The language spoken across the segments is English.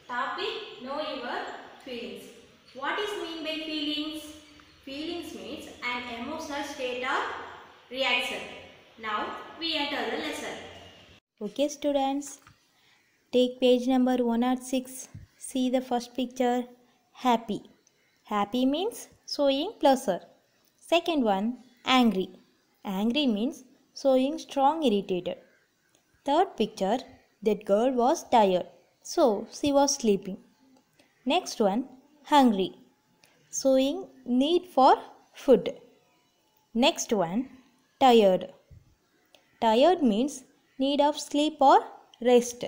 Topic: Know your feelings. What is mean by feelings? Feelings means an emotional state or reaction. Now we enter the lesson. Okay students, take page number 106. See the first picture. Happy. Happy means showing pleasure. Second one, angry. Angry means showing strong irritated. Third picture, that girl was tired, so she was sleeping. Next one, hungry, showing need for food. Next one, tired. Tired means need of sleep or rest.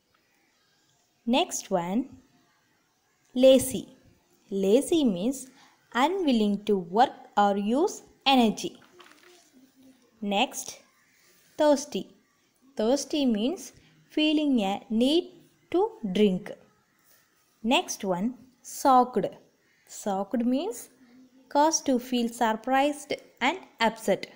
Next one, lazy. Lazy means unwilling to work or use energy. Next, thirsty. Thirsty means feeling a need to drink. Next one, shocked. Shocked means caused to feel surprised and upset.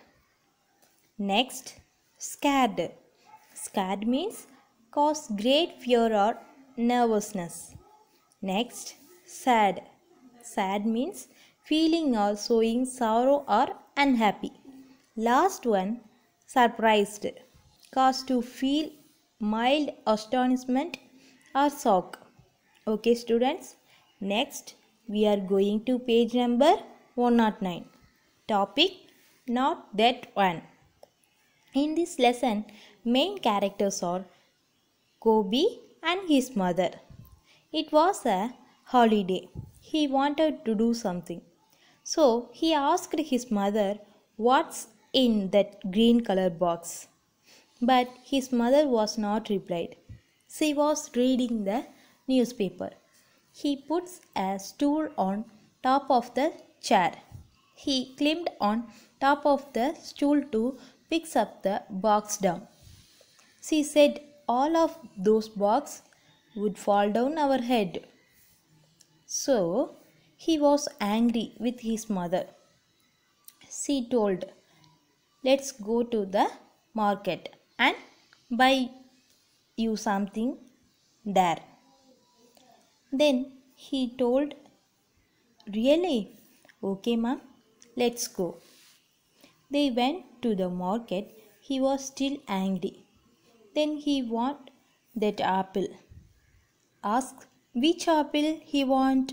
Next, scared. Scared means cause great fear or nervousness. Next, sad. Sad means feeling or showing sorrow or unhappy. Last one, surprised. Cause to feel mild astonishment or shock. Okay students, next we are going to page number 109. Topic, not that one. In this lesson, main characters are Kobe and his mother. It was a holiday. He wanted to do something. So he asked his mother what's in that green color box. But his mother was not replied. She was reading the newspaper. He puts a stool on top of the chair. He climbed on top of the stool to pick up the box down. She said all of those boxes would fall down our head. So he was angry with his mother. She told, "Let's go to the market and buy you something there." Then he told, "Really? Okay, ma'am, let's go." They went to the market. He was still angry. Then he wanted that apple. Asked which apple he want.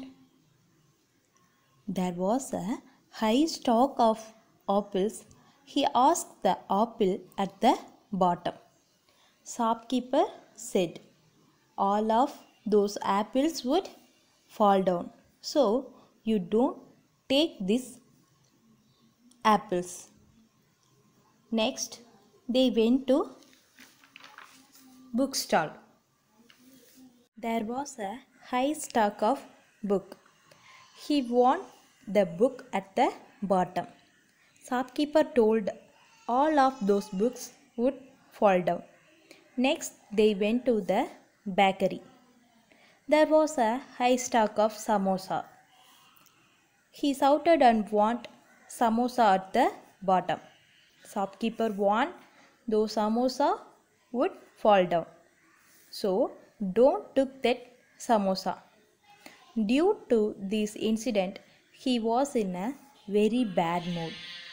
There was a high stock of apples. He asked the apple at the bottom. Shopkeeper said all of those apples would fall down. So you don't take these apples. Next, they went to bookstall. There was a high stock of book. He wanted the book at the bottom. Shopkeeper told all of those books would fall down. Next, they went to the bakery. There was a high stock of samosa. He shouted and wanted samosa at the bottom. Shopkeeper warned those samosa would fall down. So don't took that samosa. Due to this incident, he was in a very bad mood.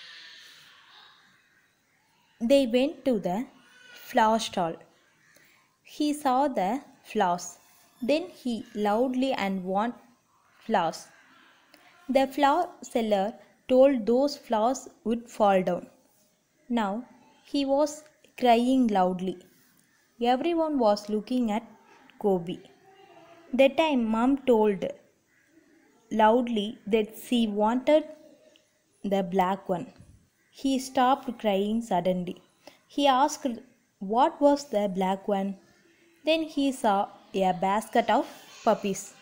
They went to the flower stall. He saw the flowers. Then he loudly and wanted flowers. The flower seller told those flowers would fall down. Now he was crying loudly. Everyone was looking at Kobe. That time mom told loudly that she wanted the black one. He stopped crying suddenly. He asked what was the black one. Then he saw a basket of puppies.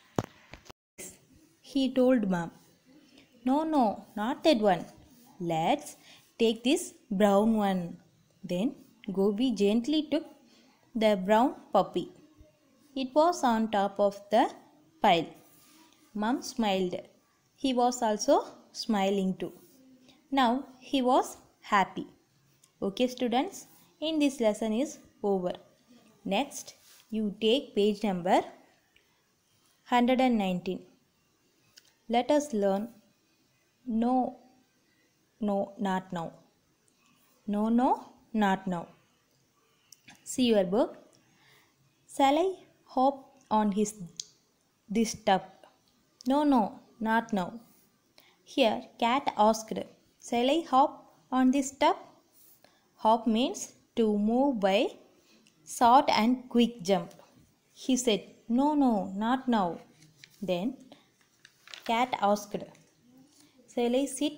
He told mom, No, not that one. Let's take this brown one." Then Gobi gently took the brown puppy. It was on top of the pile. Mom smiled. He was also smiling too. Now he was happy. Okay students, in this lesson is over. Next, you take page number 119. Let us learn no, no, not now. No, no, not now. See your book. Shall I hop on this tub? No, no, not now. Here, cat asked, shall I hop on this tub? Hop means to move by short and quick jump. He said, no, no, not now. Then, cat asked, shall I sit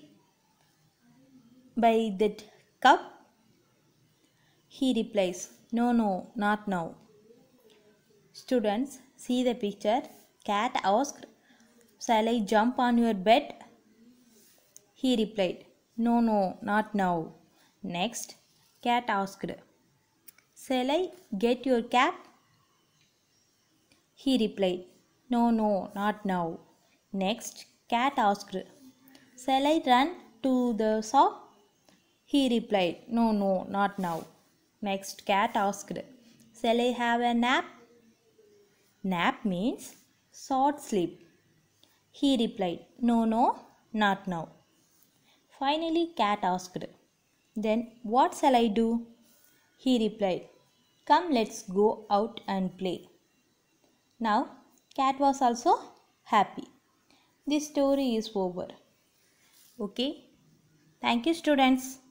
by that cup? He replies, no, no, not now. Students, see the picture. Cat asked, shall I jump on your bed? He replied, no, no, not now. Next, cat asked, shall I get your cap? He replied, no, no, not now. Next, cat asked, shall I run to the shop? He replied, no, no, not now. Next, cat asked, shall I have a nap? Nap means short sleep. He replied, no, no, not now. Finally, cat asked, then what shall I do? He replied, come, let's go out and play. Now, cat was also happy. This story is over. Okay? Thank you, students.